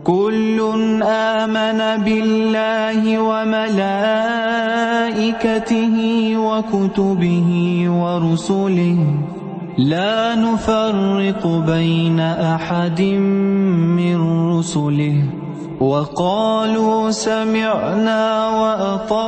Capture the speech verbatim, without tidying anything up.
كل آمن بالله وملائكته وكتبه ورسله لا نفرق بين أحد من رسله وقالوا سمعنا وأطعنا